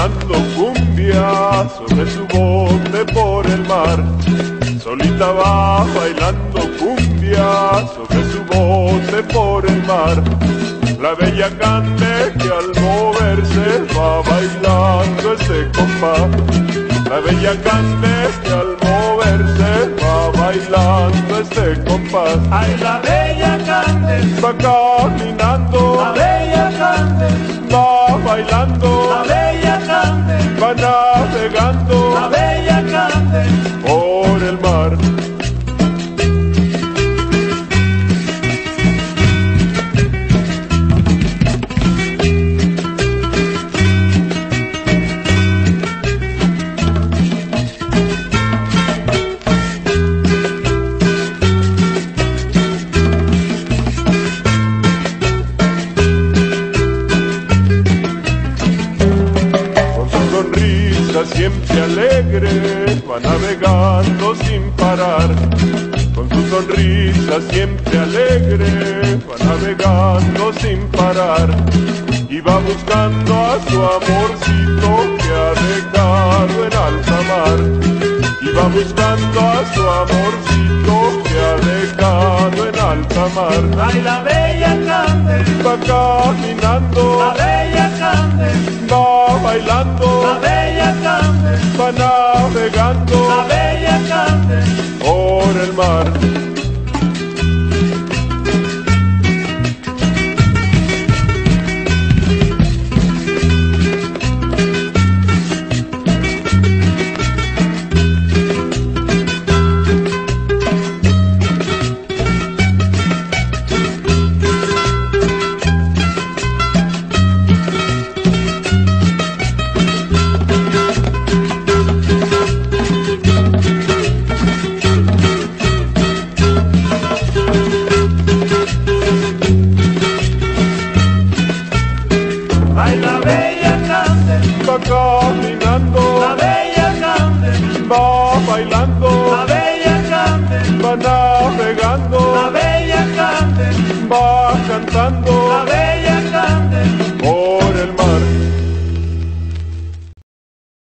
bailando cumbia sobre su bote por el mar. Solita va bailando cumbia sobre su bote por el mar. La bella Cande que al moverse va bailando ese compás. La bella Cande que al moverse va bailando ese compás. Ay, la bella Cande va caminando, la bella Cande va bailando, la bella Cande va navegando, la bella Cande por el mar. Siempre alegre, va navegando sin parar. Con su sonrisa siempre alegre, va navegando sin parar. Y va buscando a su amorcito que ha dejado en alta mar. Y va buscando a su amorcito que ha dejado en alta mar. Ay, la bella Cande va caminando, la bella Cande va bailando, la bella Cande va navegando, la bella Cande por el mar. Ay, la bella Cande Va caminando, la bella Cande va bailando, la bella Cande va navegando, la bella Cande va cantando la bella Cande